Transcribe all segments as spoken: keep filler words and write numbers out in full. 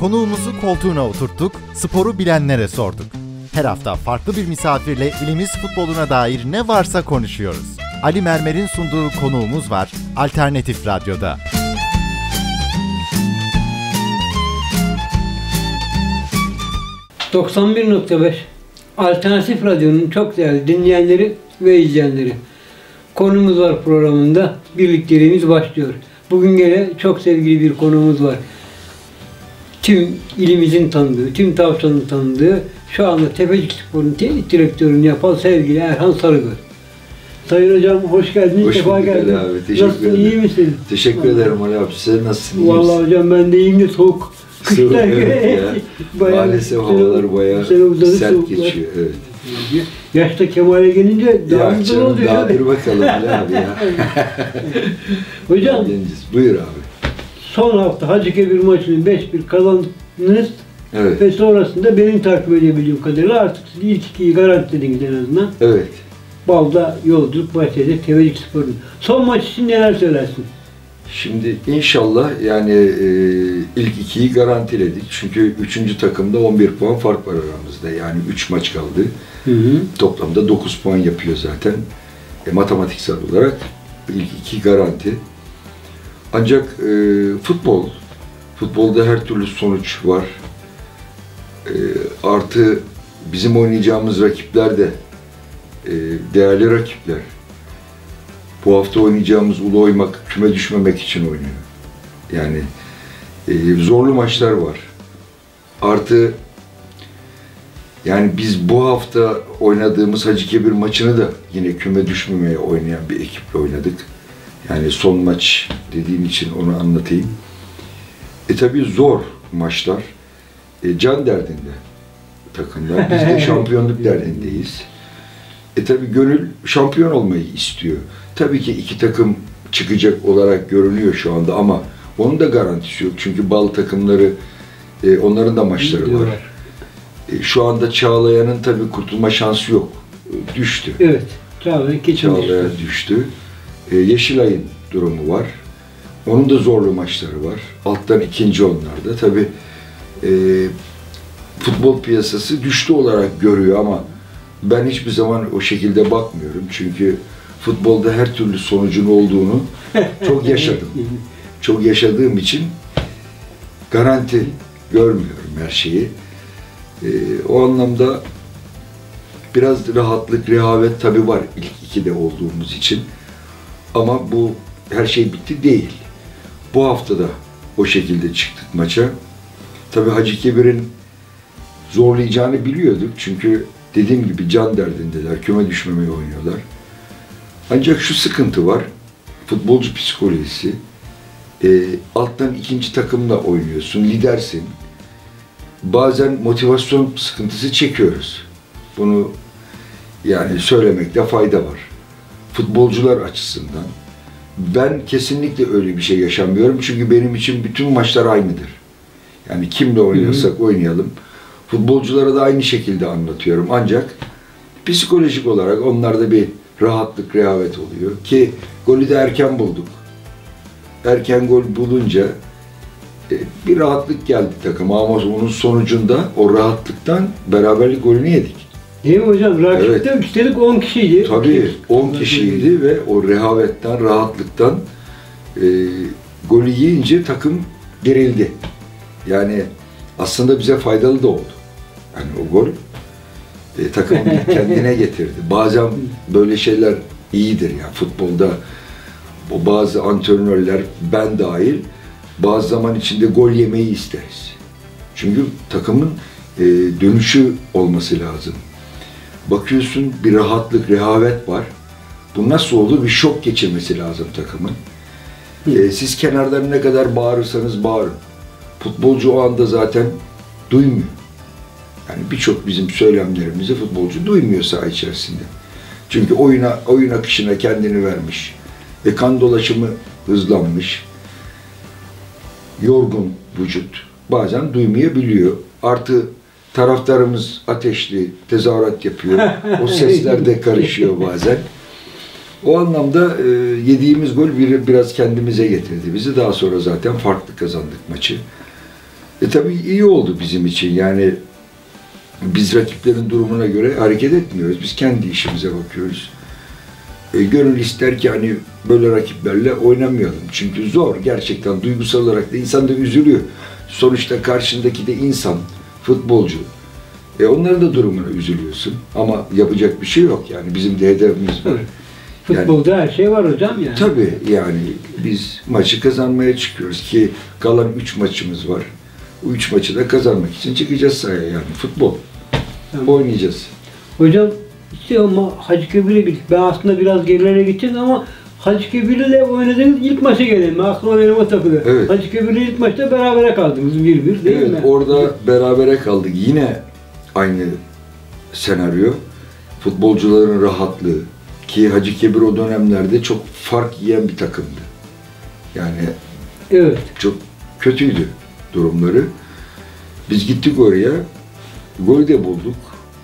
Konuğumuzu koltuğuna oturttuk, sporu bilenlere sorduk. Her hafta farklı bir misafirle ilimiz futboluna dair ne varsa konuşuyoruz. Ali Mermer'in sunduğu Konuğumuz Var, Alternatif Radyo'da. doksan bir nokta beş Alternatif Radyo'nun çok değerli dinleyenleri ve izleyenleri. Konumuz Var programında birlikteliğimiz başlıyor. Bugün gene çok sevgili bir konuğumuz var. Tüm ilimizin tanıdığı, tüm Tavşan'ın tanıdığı, şu anda Tepecikspor'un teknik direktörünü yapan sevgili Erhan Sarıgöz. Sayın hocam hoş geldiniz, hoş sefa geldiniz. Abi, teşekkür Nasılsın, ederim. iyi misin? Teşekkür Vallahi. ederim Ali abi. Siz nasılsınız? Vallahi hocam ben de iyiyim de soğuk. Kışlar evet bayağı maalesef havalar bayağı sert geçiyor. Evet. Yaşta Kemal'e gelince daha ya mutlu oluyor. Daha dur bakalım Ali abi ya. Hocam. Buyur abi. Son hafta Hacıkebir maçını beş bir kazandınız. Evet. Ve sonrasında benim takip edebildiğim kadarıyla artık siz ilk ikiyi garantilediniz en azından. Evet. Balda yolculuk başladı Tepecikspor'un. Son maç için neler söylersin? Şimdi inşallah yani e, ilk ikiyi garantiledik. Çünkü üçüncü takımda on bir puan fark var aramızda. Yani üç maç kaldı. Hı hı. Toplamda dokuz puan yapıyor zaten. E, matematiksel olarak ilk iki garanti. Ancak e, futbol, futbolda her türlü sonuç var. E, artı bizim oynayacağımız rakipler de e, değerli rakipler. Bu hafta oynayacağımız Ulu Oymak küme düşmemek için oynuyor. Yani e, zorlu maçlar var. Artı yani biz bu hafta oynadığımız Hacıkebir maçını da yine küme düşmemeye oynayan bir ekiple oynadık. Yani son maç dediğim için onu anlatayım. E tabii zor maçlar. E, can derdinde takımlar. Biz de şampiyonluk derdindeyiz. E tabii gönül şampiyon olmayı istiyor. Tabii ki iki takım çıkacak olarak görünüyor şu anda ama onun da garantisi yok. Çünkü bal takımları, e, onların da maçları var. E, şu anda Çağlayan'ın tabii kurtulma şansı yok. E, düştü. Evet. Çağlayan Çağlayan düştü. E, Yeşilay'ın durumu var. Onun da zorlu maçları var. Alttan ikinci onlar da. Tabii e, futbol piyasası düştü olarak görüyor ama ben hiçbir zaman o şekilde bakmıyorum. Çünkü futbolda her türlü sonucun olduğunu çok yaşadım. Çok yaşadığım için garanti görmüyorum her şeyi. Ee, o anlamda biraz rahatlık, rehavet tabii var ilk ikide olduğumuz için. Ama bu her şey bitti değil. Bu hafta da o şekilde çıktık maça. Tabii Hacıkebir'in zorlayacağını biliyorduk. Çünkü dediğim gibi can derdindeler, küme düşmemeye oynuyorlar. Ancak şu sıkıntı var, futbolcu psikolojisi. E, alttan ikinci takımla oynuyorsun, lidersin. Bazen motivasyon sıkıntısı çekiyoruz. Bunu yani söylemekte fayda var. Futbolcular açısından. Ben kesinlikle öyle bir şey yaşamıyorum. Çünkü benim için bütün maçlar aynıdır. Yani kimle oynuyorsak oynayalım. Futbolculara da aynı şekilde anlatıyorum. Ancak psikolojik olarak onlarda bir rahatlık, rehavet oluyor. Ki golü de erken bulduk. Erken gol bulunca e, bir rahatlık geldi takıma ama onun sonucunda o rahatlıktan beraberlik golünü yedik. Değil mi hocam? Rakipte evet. Üstelik on kişiydi. Tabii on kişiydi ve o rehavetten, rahatlıktan e, golü yiyince takım gerildi. Yani aslında bize faydalı da oldu. Yani o gol e, takımı kendine getirdi. Bazen böyle şeyler iyidir ya futbolda. O bazı antrenörler, ben dahil, bazı zaman içinde gol yemeyi isteriz. Çünkü takımın e, dönüşü olması lazım. Bakıyorsun bir rahatlık, rehavet var. Bu nasıl olur? Bir şok geçirmesi lazım takımın. E, siz kenardan ne kadar bağırırsanız bağırın. Futbolcu o anda zaten duymuyor. Yani birçok bizim söylemlerimizi futbolcu duymuyor saha içerisinde. Çünkü oyuna, oyun akışına kendini vermiş. Ve kan dolaşımı hızlanmış. Yorgun vücut. Bazen duymayabiliyor. Artı taraftarımız ateşli, tezahürat yapıyor. O sesler de karışıyor bazen. O anlamda e, yediğimiz gol bir, biraz kendimize getirdi bizi. Daha sonra zaten farklı kazandık maçı. E tabii iyi oldu bizim için. Yani biz rakiplerin durumuna göre hareket etmiyoruz. Biz kendi işimize bakıyoruz. E, gönül ister ki hani böyle rakiplerle oynamayalım. Çünkü zor. Gerçekten duygusal olarak da insan da üzülüyor. Sonuçta karşındaki de insan, futbolcu. E onların da durumuna üzülüyorsun. Ama yapacak bir şey yok yani. Bizim de hedefimiz var. Futbolda yani, her şey var hocam yani. Tabii yani biz maçı kazanmaya çıkıyoruz ki kalan üç maçımız var. Bu üç maçı da kazanmak için çıkacağız sahaya yani futbol. Tamam. Oynayacağız. Hocam işte ama Hacı Kebir'e gittik. Ben aslında biraz gerilere gideceğiz ama Hacı Kebir'le oynadığınız ilk maça gelelim. Aklıma benim o takılı. Evet. Hacı Kebir'le ilk maçta berabere kaldınız bir bir değil evet, mi? Orada evet. berabere kaldık. Yine aynı senaryo. Futbolcuların rahatlığı. Ki Hacı Kebir o dönemlerde çok fark yiyen bir takımdı. Yani evet. çok kötüydü durumları. Biz gittik oraya, gol de bulduk.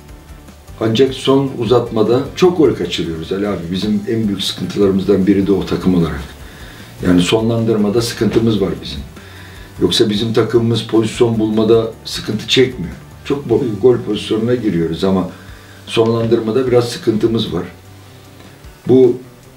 Ancak son uzatmada çok gol kaçırıyoruz Ali abi. Bizim en büyük sıkıntılarımızdan biri de o takım olarak. Yani sonlandırmada sıkıntımız var bizim. Yoksa bizim takımımız pozisyon bulmada sıkıntı çekmiyor. Çok gol pozisyonuna giriyoruz ama sonlandırmada biraz sıkıntımız var. Bu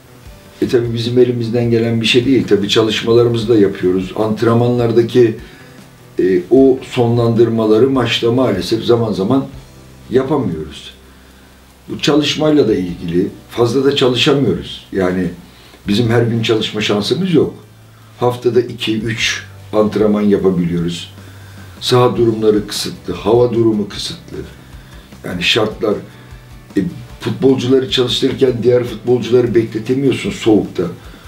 e tabii bizim elimizden gelen bir şey değil. Tabii çalışmalarımızı da yapıyoruz. Antrenmanlardaki e, o sonlandırmaları maçta maalesef zaman zaman yapamıyoruz. Bu çalışmayla da ilgili fazla da çalışamıyoruz. Yani bizim her gün çalışma şansımız yok. Haftada iki üç antrenman yapabiliyoruz. Saha durumları kısıtlı, hava durumu kısıtlı. Yani şartlar e, futbolcuları çalıştırırken diğer futbolcuları bekletemiyorsun soğukta.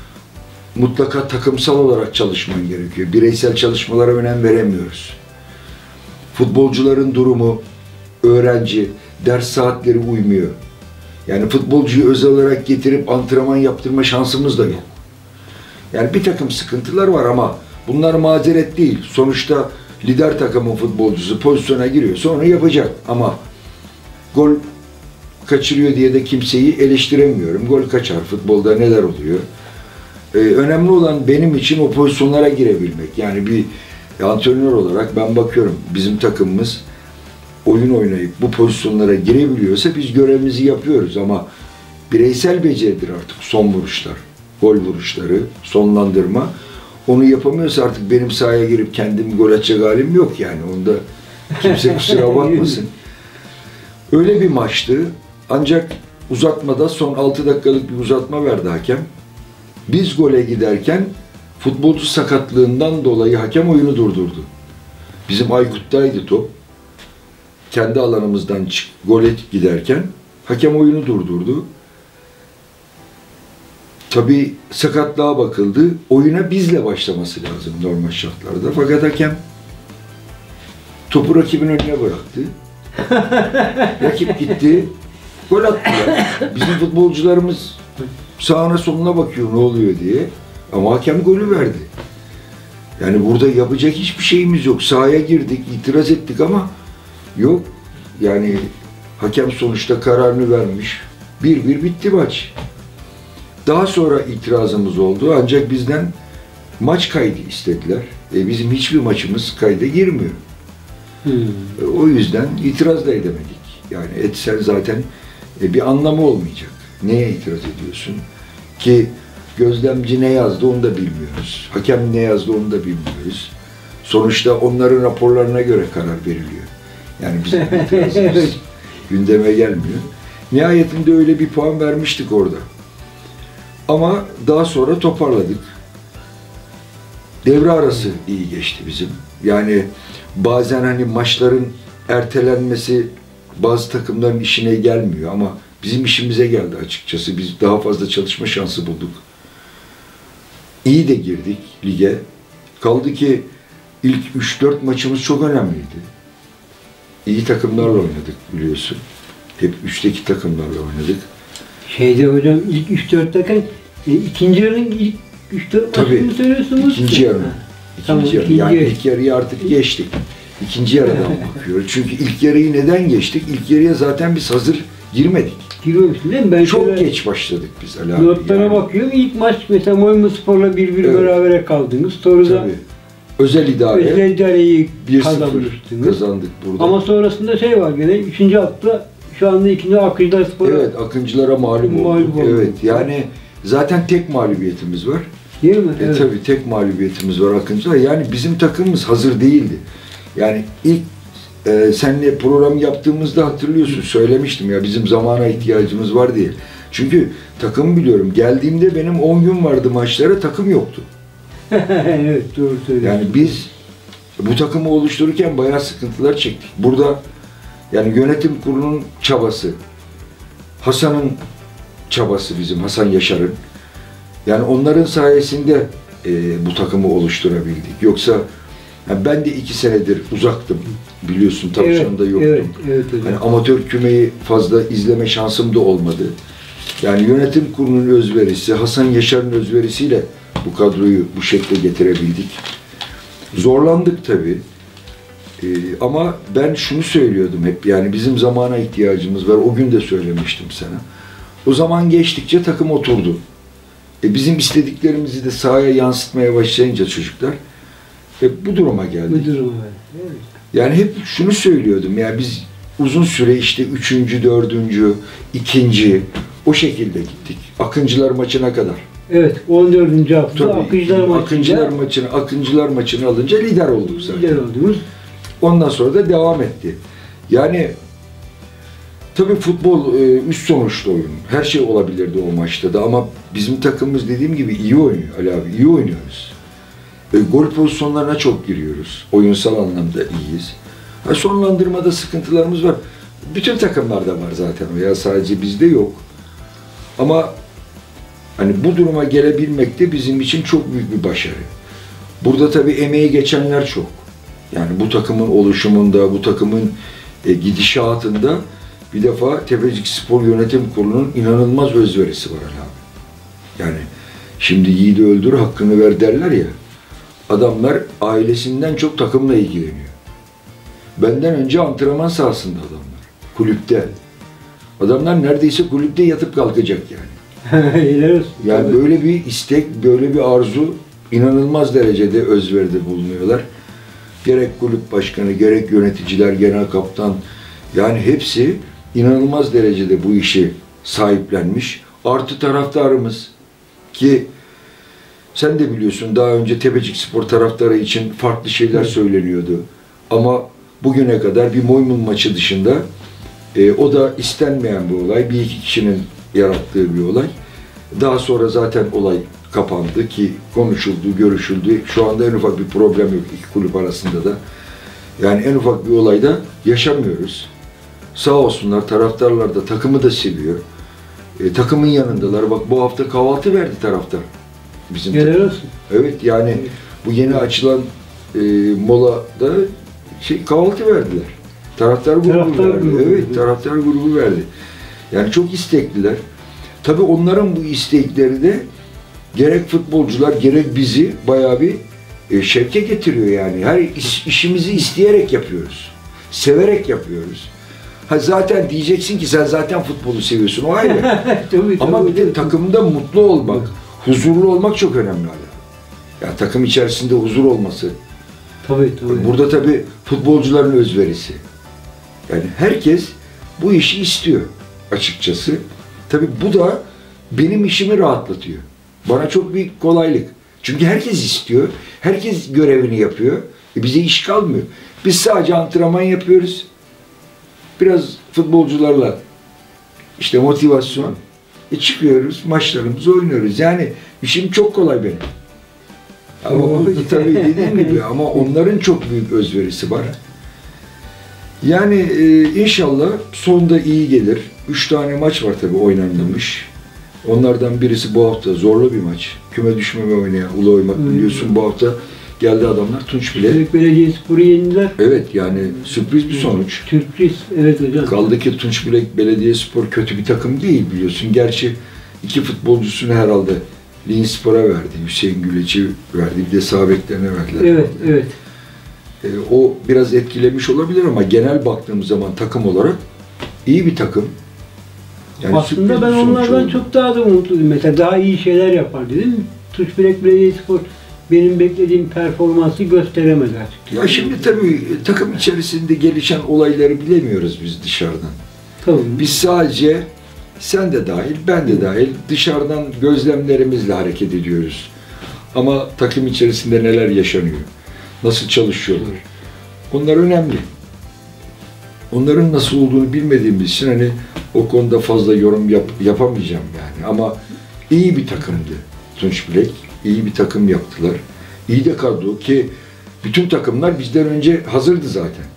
Mutlaka takımsal olarak çalışman gerekiyor. Bireysel çalışmalara önem veremiyoruz. Futbolcuların durumu, öğrenci, ders saatleri uymuyor. Yani futbolcuyu özel olarak getirip antrenman yaptırma şansımız da yok. Yani bir takım sıkıntılar var ama bunlar mazeret değil. Sonuçta lider takımın futbolcusu pozisyona giriyor. Sonra yapacak ama gol kaçırıyor diye de kimseyi eleştiremiyorum. Gol kaçar. Futbolda neler oluyor? Ee, önemli olan benim için o pozisyonlara girebilmek. Yani bir antrenör olarak ben bakıyorum bizim takımımız oyun oynayıp bu pozisyonlara girebiliyorsa biz görevimizi yapıyoruz ama bireysel beceridir artık son vuruşlar, gol vuruşları, sonlandırma. Onu yapamıyorsa artık benim sahaya girip kendimi gol atacak halim yok yani. Onda kimse kusura bakmasın. Öyle bir maçtı. Ancak uzatmada son altı dakikalık bir uzatma verdi hakem. Biz gole giderken futbolcu sakatlığından dolayı hakem oyunu durdurdu. Bizim Aykut'taydı top. Kendi alanımızdan çık, gole giderken hakem oyunu durdurdu. Tabii sakatlığa bakıldı. Oyuna bizle başlaması lazım normal şartlarda. Fakat hakem topu rakibin önüne bıraktı. Rakip gitti. Gol attılar. Bizim futbolcularımız sağına soluna bakıyor ne oluyor diye. Ama hakem golü verdi. Yani burada yapacak hiçbir şeyimiz yok. Sahaya girdik, itiraz ettik ama yok. Yani hakem sonuçta kararını vermiş. Bir bir bitti maç. Daha sonra itirazımız oldu. Ancak bizden maç kaydı istediler. E bizim hiçbir maçımız kayda girmiyor. Hmm. E, o yüzden itiraz da edemedik. Yani etsen zaten e, bir anlamı olmayacak. Neye itiraz ediyorsun? Ki gözlemci ne yazdı onu da bilmiyoruz. Hakem ne yazdı onu da bilmiyoruz. Sonuçta onların raporlarına göre karar veriliyor. Yani bizim itirazımız gündeme gelmiyor. Nihayetinde öyle bir puan vermiştik orada. Ama daha sonra toparladık. Devre arası iyi geçti bizim. Yani bazen hani maçların ertelenmesi bazı takımların işine gelmiyor ama bizim işimize geldi açıkçası. Biz daha fazla çalışma şansı bulduk. İyi de girdik lige. Kaldı ki ilk üç dört maçımız çok önemliydi. İyi takımlarla oynadık biliyorsun. Hep üçteki takımlarla oynadık. Şeyde hocam ilk üç dört derken e, ikinci yarının ilk üç dört maçını mı söylüyorsunuz? İkinci yarı. İkinci tamam, yarı. Ikinci yani yarı. ilk yarıyı artık geçtik. İkinci yarıdan bakıyoruz. Çünkü ilk yarıyı neden geçtik? İlk yarıya zaten biz hazır girmedik. Giriyormuşsun değil mi? Ben çok şöyle, geç başladık biz Ali abi. Notlara yani. bakıyorum. İlk maç mesela Moymuspor'la bir bir evet. berabere kaldınız. Sonra da özel idare Özel idareyi bir sıfır kazanmıştınız. kazandık burada. Ama sonrasında şey var gene üçüncü hafta şu anda ikinci Akıncılar Spor'a Evet, Akıncılara mağlup olduk. Mağlup olduk. Evet, yani zaten tek mağlubiyetimiz var. değil mi? E Evet. tabii tek mağlubiyetimiz var Akıncılar. Yani bizim takımımız hazır değildi. Yani ilk e, seninle program yaptığımızda hatırlıyorsun, söylemiştim ya bizim zamana ihtiyacımız var diye. Çünkü takımı biliyorum. Geldiğimde benim on gün vardı maçlara, takım yoktu. Evet, doğru söylüyorsun. Yani biz bu takımı oluştururken bayağı sıkıntılar çektik. Burada yani yönetim kurulunun çabası, Hasan'ın çabası bizim, Hasan Yaşar'ın. Yani onların sayesinde e, bu takımı oluşturabildik. Yoksa yani ben de iki senedir uzaktım. Biliyorsun, Tavşan'da evet, yoktum. Evet, evet hocam. Yani amatör kümeyi fazla izleme şansım da olmadı. Yani yönetim kurulunun özverisi, Hasan Yaşar'ın özverisiyle bu kadroyu bu şekle getirebildik. Zorlandık tabii. Ee, ama ben şunu söylüyordum hep, yani bizim zamana ihtiyacımız var. O gün de söylemiştim sana. O zaman geçtikçe takım oturdu. E, bizim istediklerimizi de sahaya yansıtmaya başlayınca çocuklar e, bu duruma geldik. Bu durum var. Evet. Yani hep şunu söylüyordum, yani biz uzun süre işte üçüncü, dördüncü, ikinci o şekilde gittik. Akıncılar maçına kadar. Evet, on dördüncü hafta Tabii, Akıncılar Akıncılar maçında maçını, Akıncılar maçını alınca lider olduk zaten. lider oldunuz. Ondan sonra da devam etti. Yani tabii futbol e, üst sonuçlu oyun. Her şey olabilirdi o maçta da ama bizim takımımız dediğim gibi iyi oynuyor Ali abi. İyi oynuyoruz. E, gol pozisyonlarına çok giriyoruz. Oyunsal anlamda iyiyiz. Ha, sonlandırmada sıkıntılarımız var. Bütün takımlarda var zaten o ya, sadece bizde yok. Ama hani bu duruma gelebilmek de bizim için çok büyük bir başarı. Burada tabii emeği geçenler çok. Yani bu takımın oluşumunda, bu takımın e, gidişatında bir defa Tepecik Spor Yönetim Kurulu'nun inanılmaz özverisi var Ali abi. Yani şimdi yiğidi öldür hakkını ver derler ya. Adamlar ailesinden çok takımla ilgileniyor. Benden önce antrenman sahasında adamlar. Kulüpte. Adamlar neredeyse kulüpte yatıp kalkacak yani. Helal olsun. Yani Tabii. böyle bir istek, böyle bir arzu, inanılmaz derecede özveride bulunuyorlar. Gerek kulüp başkanı, gerek yöneticiler, genel kaptan, yani hepsi inanılmaz derecede bu işi sahiplenmiş. Artı taraftarımız ki sen de biliyorsun, daha önce Tepecik Spor taraftarı için farklı şeyler söyleniyordu. Ama bugüne kadar bir Moymun maçı dışında e, o da istenmeyen bir olay, bir iki kişinin yarattığı bir olay. Daha sonra zaten olay kapandı ki konuşuldu, görüşüldü. Şu anda en ufak bir problem yok iki kulüp arasında da. Yani en ufak bir olayda yaşamıyoruz. Sağ olsunlar, taraftarlar da takımı da seviyor. E, takımın yanındalar. Bak bu hafta kahvaltı verdi taraftar. Bizim Helal takım. olsun. Evet yani Evet. bu yeni açılan e, molada şey kahvaltı verdiler. Taraftar grubu Taraftar verdi. grubu. Evet, taraftar grubu verdi. Yani çok istekliler. Tabii onların bu istekleri de gerek futbolcular gerek bizi bayağı bir e, şevke getiriyor yani. Her iş, işimizi isteyerek yapıyoruz. Severek yapıyoruz. Ha zaten diyeceksin ki sen zaten futbolu seviyorsun, o ayrı. Tabii, Ama tabii, bir de tabii. takımda mutlu olmak, huzurlu olmak çok önemli hala. Yani takım içerisinde huzur olması. Tabii tabii. Burada tabii futbolcuların özverisi. Yani herkes bu işi istiyor açıkçası. Tabii bu da benim işimi rahatlatıyor. Bana çok büyük kolaylık. Çünkü herkes istiyor, herkes görevini yapıyor. E bize iş kalmıyor. Biz sadece antrenman yapıyoruz. Biraz futbolcularla işte motivasyon. E çıkıyoruz, maçlarımızı oynuyoruz. Yani işim çok kolay benim. Ama bu tabii dediğim gibi ama onların çok büyük özverisi var. Yani e, inşallah sonda iyi gelir. Üç tane maç var tabii oynanmış. Onlardan birisi bu hafta zorlu bir maç. Küme düşmeme oynayan Uluoymak biliyorsun bu hafta geldi adamlar Tunç bile. Büyük Belediyespor'u yendiler. Evet yani sürpriz bir sonuç. Sürpriz. Evet hocam. Kaldı ki Tunç Bilek Belediyespor kötü bir takım değil biliyorsun. Gerçi iki futbolcusunu herhalde Linspor'a verdi. Hüseyin Güleç'i verdi. Bir de sağ beklerine verdiler. Evet, evet. E, o biraz etkilemiş olabilir ama genel baktığımız zaman takım olarak iyi bir takım. Yani Aslında sürpriz ben bir sonuç onlardan oldu. çok daha da umutluydum. Mesela daha iyi şeyler yapar dedim. Tunç Bilek Belediyespor benim beklediğim performansı gösteremedi açıkçası. Ya şimdi tabii takım içerisinde gelişen olayları bilemiyoruz biz dışarıdan. Tabii. Biz sadece sen de dahil, ben de dahil dışarıdan gözlemlerimizle hareket ediyoruz. Ama takım içerisinde neler yaşanıyor, nasıl çalışıyorlar, onlar önemli. Onların nasıl olduğunu bilmediğimiz için hani o konuda fazla yorum yap, yapamayacağım yani. Ama iyi bir takımdı Tunç Bilek, iyi bir takım yaptılar. İyi de kadro ki bütün takımlar bizden önce hazırdı zaten.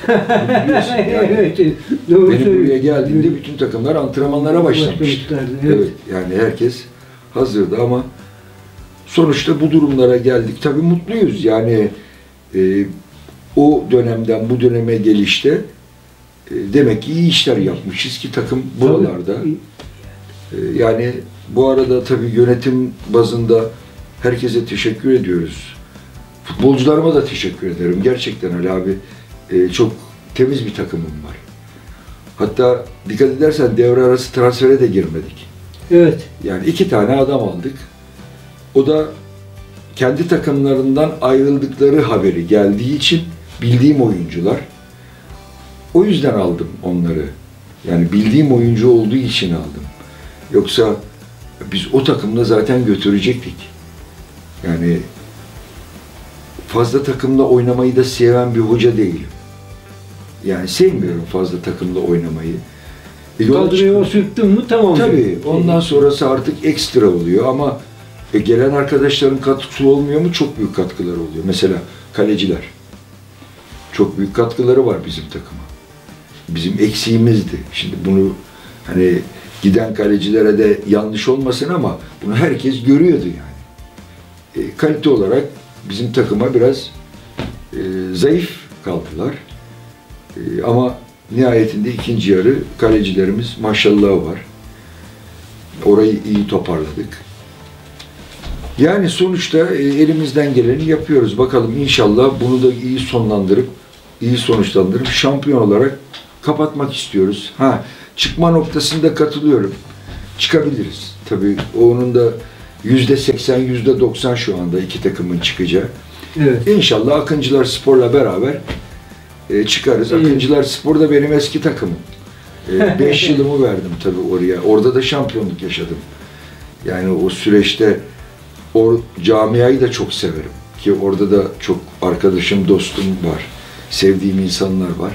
Yani Evet, doğru benim buraya söylüyorsun. geldiğimde bütün takımlar antrenmanlara başlamıştı. Başlamışlardı, Evet. evet. Yani herkes hazırdı ama sonuçta bu durumlara geldik. Tabii mutluyuz. Yani e, o dönemden bu döneme gelişte e, demek ki iyi işler yapmışız ki takım buralarda. E, yani bu arada tabii yönetim bazında herkese teşekkür ediyoruz. Futbolcularıma da teşekkür ederim. Gerçekten Ali abi e, çok temiz bir takımım var. Hatta dikkat edersen devre arası transfere de girmedik. Evet. Yani iki tane adam aldık. O da kendi takımlarından ayrıldıkları haberi geldiği için bildiğim oyuncular. O yüzden aldım onları. Yani bildiğim oyuncu olduğu için aldım. Yoksa biz o takımla zaten götürecektik. Yani fazla takımla oynamayı da seven bir hoca değilim. Yani sevmiyorum fazla takımla oynamayı. E, yola Kadroyu çıkmış- oturttun mu tamam. Tabii. Ondan sonrası artık ekstra oluyor ama e, gelen arkadaşların katkısı olmuyor mu? Çok büyük katkıları oluyor. Mesela kaleciler. Çok büyük katkıları var bizim takıma. Bizim eksiğimizdi. Şimdi bunu hani giden kalecilere de yanlış olmasın ama bunu herkes görüyordu yani. E, kalite olarak bizim takıma biraz e, zayıf kaldılar. E, ama nihayetinde ikinci yarı kalecilerimiz maşallahı var. Orayı iyi toparladık. Yani sonuçta e, elimizden geleni yapıyoruz. Bakalım inşallah bunu da iyi sonlandırıp, iyi sonuçlandırıp şampiyon olarak kapatmak istiyoruz. Ha, çıkma noktasında katılıyorum. Çıkabiliriz. Tabii onun da yüzde seksen, yüzde doksan şu anda iki takımın çıkacağı. Evet. İnşallah Akıncılar Spor'la beraber e, çıkarız. İyi. Akıncılar Spor da benim eski takımım. E, beş yılımı verdim tabii oraya. Orada da şampiyonluk yaşadım. Yani o süreçte o camiayı da çok severim. Ki orada da çok arkadaşım, dostum var. Sevdiğim insanlar var.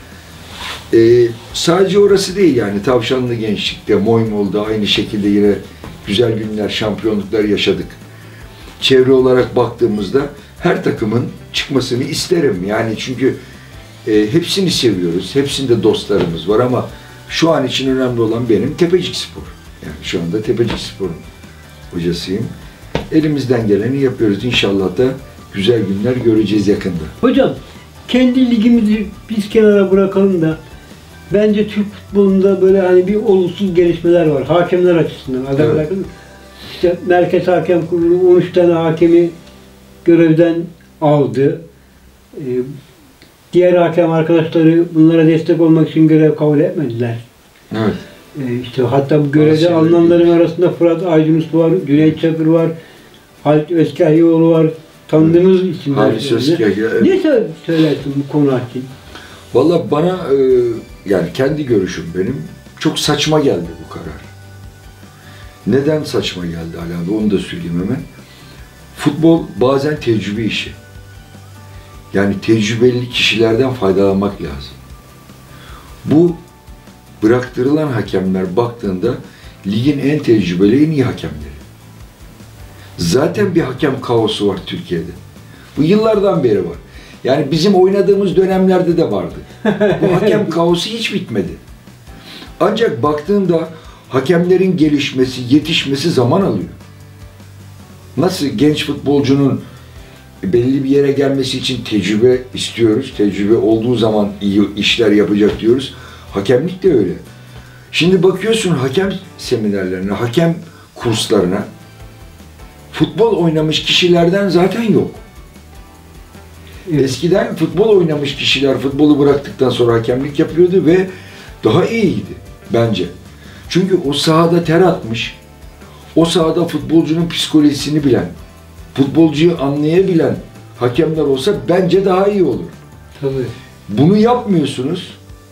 E, sadece orası değil yani. Tavşanlı Gençlik'te, Moymol'da aynı şekilde yine güzel günler, şampiyonluklar yaşadık. Çevre olarak baktığımızda her takımın çıkmasını isterim. Yani çünkü e, hepsini seviyoruz. Hepsinde dostlarımız var ama şu an için önemli olan benim Tepecik Spor. Yani şu anda Tepecik Spor'un hocasıyım. Elimizden geleni yapıyoruz. İnşallah da güzel günler göreceğiz yakında. Hocam, kendi ligimizi biz kenara bırakalım da bence Türk futbolunda böyle hani bir olumsuz gelişmeler var. Hakemler açısından. Adam Evet. bırakın. İşte Merkez Hakem Kurulu on üç tane hakemi görevden aldı. Ee, diğer hakem arkadaşları bunlara destek olmak için görev kabul etmediler. Evet. Ee, işte hatta bu görevde Asya'da alınanların arasında Fırat Aydınus var, Cüneyt Çakır var, Halit Özkahioğlu var. Tanıdığınız isimler. Halis söyledi. Özkahio, evet. Ne sö- söylersin bu konu hakkında? Valla bana e, yani kendi görüşüm benim çok saçma geldi bu karar. Neden saçma geldi Ali abi onu da söyleyeyim hemen. Futbol bazen tecrübe işi. Yani tecrübeli kişilerden faydalanmak lazım. Bu bıraktırılan hakemler baktığında ligin en tecrübeli, en iyi hakemleri. Zaten bir hakem kaosu var Türkiye'de. Bu yıllardan beri var. Yani bizim oynadığımız dönemlerde de vardı. Bu hakem kaosu hiç bitmedi. Ancak baktığında hakemlerin gelişmesi, yetişmesi zaman alıyor. Nasıl genç futbolcunun belli bir yere gelmesi için tecrübe istiyoruz. Tecrübe olduğu zaman iyi işler yapacak diyoruz. Hakemlik de öyle. Şimdi bakıyorsun hakem seminerlerine, hakem kurslarına futbol oynamış kişilerden zaten yok. Evet. Eskiden futbol oynamış kişiler futbolu bıraktıktan sonra hakemlik yapıyordu ve daha iyiydi bence. Çünkü o sahada ter atmış, o sahada futbolcunun psikolojisini bilen futbolcuyu anlayabilen hakemler olsa bence daha iyi olur. Tabii. Bunu yapmıyorsunuz.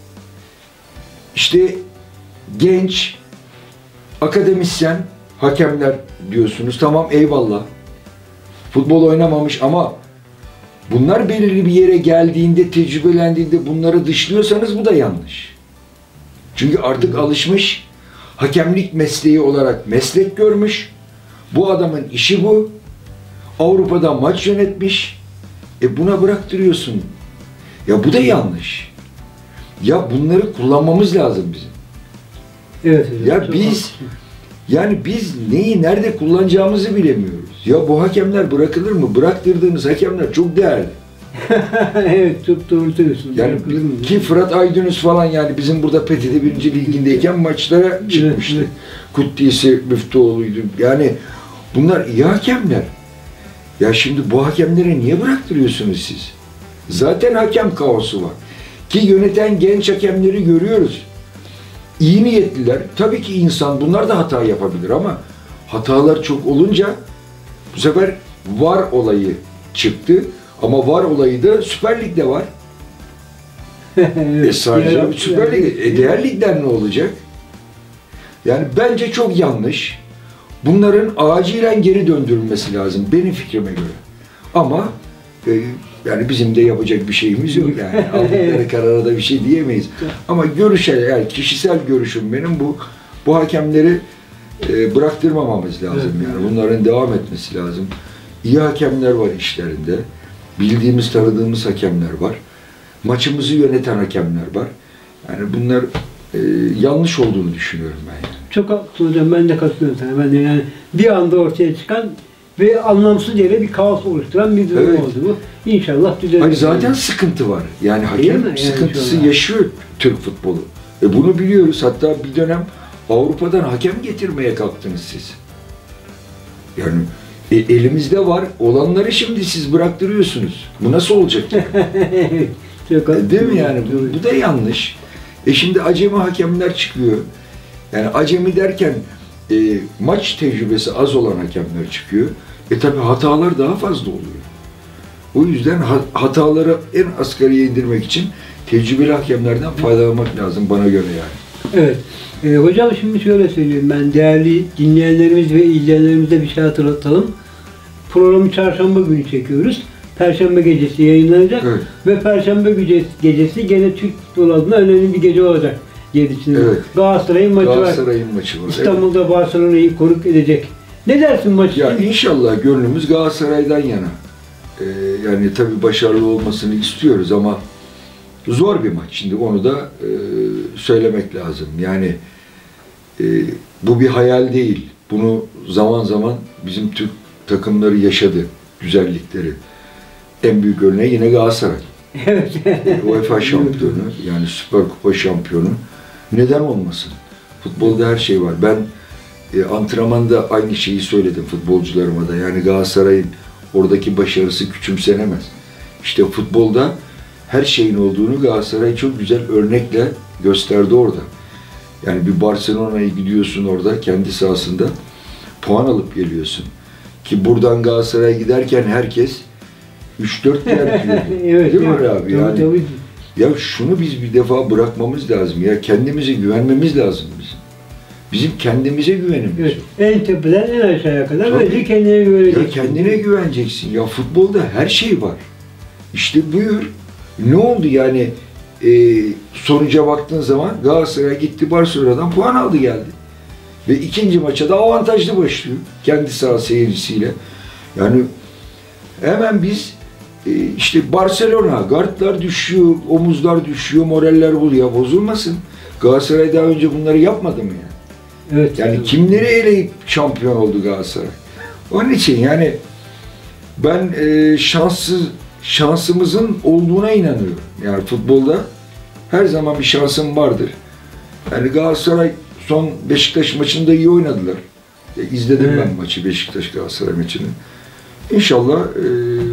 İşte genç, akademisyen hakemler diyorsunuz. Tamam, eyvallah. Futbol oynamamış ama bunlar belirli bir yere geldiğinde, tecrübelendiğinde bunları dışlıyorsanız bu da yanlış. Çünkü artık alışmış, hakemlik mesleği olarak meslek görmüş. Bu adamın işi bu. Avrupa'da maç yönetmiş. E buna bıraktırıyorsun. Ya bu da yanlış. Ya bunları kullanmamız lazım bizim. Evet hocam. Ya çok biz haklısın. yani biz neyi nerede kullanacağımızı bilemiyoruz. Ya bu hakemler bırakılır mı? Bıraktırdığınız hakemler çok değerli. Evet, çok doğru söylüyorsun. Yani ki Fırat Aydınus falan, yani bizim burada P T T birinci Ligi'ndeyken maçlara çıkmıştı. evet. Kuddisi Müftüoğlu'ydu. Yani bunlar iyi hakemler. Ya şimdi bu hakemlere niye bıraktırıyorsunuz siz? Zaten hakem kaosu var. Ki yöneten genç hakemleri görüyoruz. İyi niyetliler. Tabii ki insan, bunlar da hata yapabilir ama hatalar çok olunca bu sefer VAR olayı çıktı. Ama VAR olayı da Süper Lig'de var. Evet, E sadece diğer- Süper Lig. E diğer ligler ne olacak? Yani bence çok yanlış. Bunların acilen geri döndürülmesi lazım benim fikrime göre. Ama e, yani bizim de yapacak bir şeyimiz yok yani. Aldıkları karara da bir şey diyemeyiz. Ama görüşe, yani kişisel görüşüm benim, bu bu hakemleri e, bıraktırmamamız lazım yani. Bunların devam etmesi lazım. İyi hakemler var işlerinde. Bildiğimiz, tanıdığımız hakemler var. Maçımızı yöneten hakemler var. Yani bunlar e, yanlış olduğunu düşünüyorum ben yani. Çok haklısın hocam, ben de katılıyorum sana. Ben de yani bir anda ortaya çıkan ve anlamsız yere bir kaos oluşturan bir durum Evet. oldu bu. İnşallah düzelir. Hani zaten sıkıntı var. Yani Değil hakem mi? Yani sıkıntısı şöyle. yaşıyor Türk futbolu. E bunu biliyoruz. Hatta bir dönem Avrupa'dan hakem getirmeye kalktınız siz. Yani e, elimizde var. Olanları şimdi siz bıraktırıyorsunuz. Bu nasıl olacak? Evet, çok E, haklısın. Değil mi yani? Bu, bu da yanlış. E şimdi acemi hakemler çıkıyor. Yani acemi derken e, maç tecrübesi az olan hakemler çıkıyor. E tabi hatalar daha fazla oluyor. O yüzden ha- hataları en asgariye indirmek için tecrübeli hakemlerden faydalanmak lazım bana göre yani. Evet. Ee, hocam şimdi şöyle söyleyeyim, ben değerli dinleyenlerimiz ve izleyenlerimize bir şey hatırlatalım. Programı çarşamba günü çekiyoruz. Perşembe gecesi yayınlanacak Evet. ve Perşembe gecesi, gecesi gene Türk futbolu adına önemli bir gece olacak diye düşünüyorum. Evet. Galatasaray'ın maçı var. Galatasaray'ın maçı var. İstanbul'da Barcelona'yı konuk edecek. Ne dersin maç için? Ya inşallah gönlümüz Galatasaray'dan yana. Ee, yani tabii başarılı olmasını istiyoruz ama zor bir maç. Şimdi onu da e, söylemek lazım. Yani e, bu bir hayal değil. Bunu zaman zaman bizim Türk takımları yaşadı, güzellikleri. En büyük örneği yine Galatasaray. Evet. UEFA şampiyonu, yani Süper Kupa şampiyonu. Neden olmasın? Futbolda her şey var. Ben e, antrenmanda aynı şeyi söyledim futbolcularıma da. Yani Galatasaray'ın oradaki başarısı küçümsenemez. İşte futbolda her şeyin olduğunu Galatasaray çok güzel örnekle gösterdi orada. Yani bir Barcelona'ya gidiyorsun orada kendi sahasında puan alıp geliyorsun. Ki buradan Galatasaray'a giderken herkes üç dört yer diyordu. Evet, Değil mi evet. abi? Tabii, Yani, tabii. ya şunu biz bir defa bırakmamız lazım. Ya kendimize güvenmemiz lazım bizim. Bizim kendimize güvenimiz. Evet. En tepeden en aşağıya kadar Tabii. önce kendine güveneceksin. Ya kendine güveneceksin. Ya futbolda her şey var. İşte buyur. Ne oldu yani? E, sonuca baktığın zaman Galatasaray gitti Barcelona'dan puan aldı geldi. Ve ikinci maça da avantajlı başlıyor. Kendi saha seyircisiyle. Yani hemen biz e, işte Barcelona, gardlar düşüyor, omuzlar düşüyor, moraller buluyor. Bozulmasın. Galatasaray daha önce bunları yapmadı mı yani? Evet. Yani evet. kimleri eleyip şampiyon oldu Galatasaray? Onun için yani ben e, şanssız şansımızın olduğuna inanıyorum. Yani futbolda her zaman bir şansım vardır. Yani Galatasaray son Beşiktaş maçında iyi oynadılar. E, izledim Evet. ben maçı, Beşiktaş Galatasaray maçını. İnşallah e,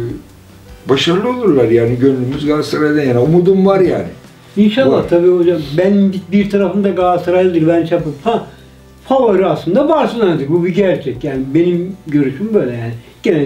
başarılı olurlar yani, gönlümüz Galatasaray'dan yana. Umudum var yani. İnşallah Var. tabii hocam. Ben bir, bir tarafımda Galatasaraylıdır. Ben çapım. Ha, favori aslında Barcelona'dır. Bu bir gerçek. Yani benim görüşüm böyle yani. Gene de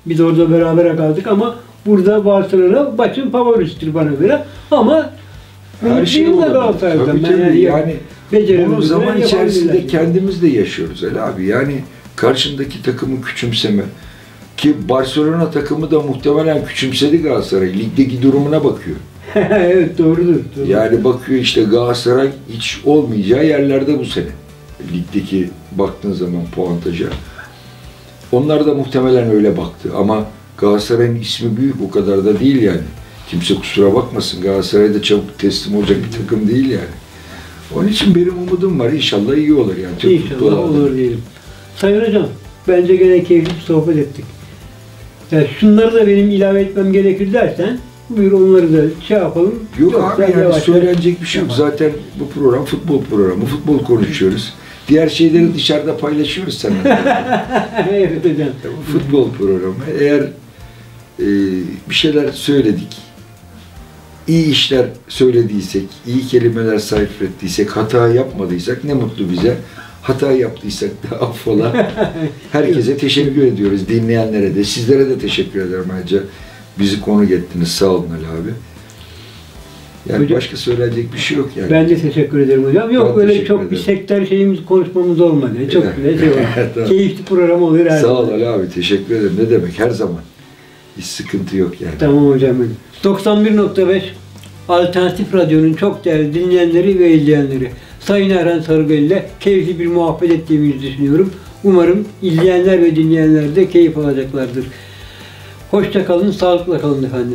Biz orada beraber kaldık ama burada Barcelona maçın favorisidir bana göre. Ama Her şey umutluyum da olabilir. Galatasaray'dan. Tabii, Ben tabii. yani, Yani beceremediğim bunu zaman ben içerisinde yapabilirim. kendimiz de yaşıyoruz Ali abi. Yani karşındaki takımı küçümseme. Ki Barcelona takımı da muhtemelen küçümsedi Galatasaray. Ligdeki durumuna bakıyor. Evet doğrudur. doğrudur. Yani bakıyor işte Galatasaray hiç olmayacağı yerlerde bu sene. Ligdeki baktığın zaman puantaja. Onlar da muhtemelen öyle baktı ama Galatasaray'ın ismi büyük, o kadar da değil yani. Kimse kusura bakmasın, Galatasaray da çabuk teslim olacak bir takım değil yani. Onun için benim umudum var, inşallah iyi olur yani. Türk İnşallah futbolu olur adına. diyelim. Sayın Hocam, bence gene keyifli bir sohbet ettik. Yani şunları da benim ilave etmem gerekir dersen, buyur onları da şey yapalım. Yok Yoksa abi yani yavaş söylenecek bir şey yok. yapalım. Zaten bu program futbol programı, futbol konuşuyoruz. Diğer şeyleri dışarıda paylaşıyoruz seninle. Evet hocam. Futbol programı. Eğer e, bir şeyler söyledik, iyi işler söylediysek, iyi kelimeler sarf ettiysek, hata yapmadıysak ne mutlu bize. Hata yaptıysak da affola. Herkese teşekkür ediyoruz, dinleyenlere de. Sizlere de teşekkür ederim ayrıca. Bizi konuk ettiniz, sağ olun Ali abi. Yani Hocam, başka söyleyecek bir şey yok yani. ben de teşekkür ederim hocam. Yok Ben öyle teşekkür çok ederim. bir sektör şeyimiz, konuşmamız olmadı. Çok Evet. güzel şey var. Tamam. Keyifli program olur her Sağ zaman. ol Ali abi, teşekkür ederim. Ne demek, her zaman. Hiç sıkıntı yok yani. Tamam hocam benim. doksan bir nokta beş Alternatif Radyo'nun çok değerli dinleyenleri ve izleyenleri. Sayın Erhan Sarıgöl ile keyifli bir muhabbet ettiğimizi düşünüyorum. Umarım izleyenler ve dinleyenler de keyif alacaklardır. Hoşça kalın, sağlıkla kalın efendim.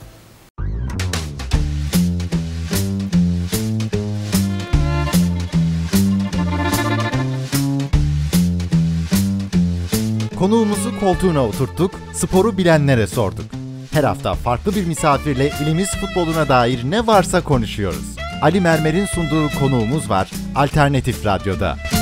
Konuğumuzu koltuğuna oturttuk, sporu bilenlere sorduk. Her hafta farklı bir misafirle ilimiz futboluna dair ne varsa konuşuyoruz. Ali Mermer'in sunduğu Konuğumuz var Alternatif Radyo'da.